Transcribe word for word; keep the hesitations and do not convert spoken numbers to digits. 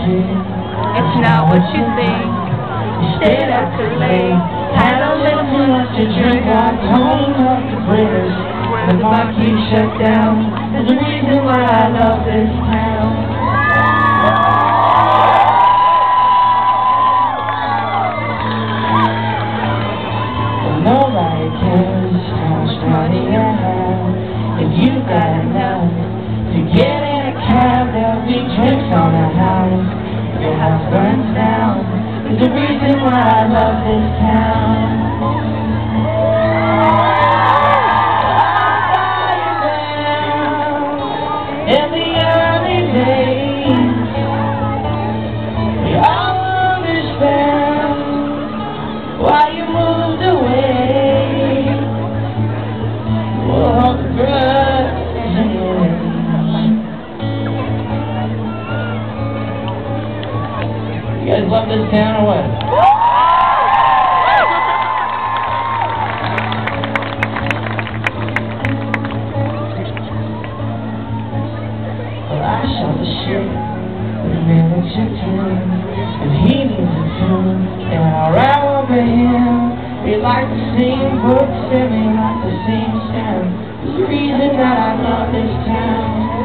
kid. It's not what you think. You stayed out too late, had a little too much to drink. I told him up the bridge, the marquee shut down. There's a reason why I love this town. Nobody cares how much money I have. If you got enough to get in a cab, there'll be drinks on the house. If your house burns down, there's a reason why I love this town. In the early days, we all understand why you moved away. Well, the grudge in your ways. You guys love this town or what? Well, I shot the shit with a man that you tune, and he needs a tune, and I'll ride over him. We like the same books and we like the same sound. There's a reason that I love this town.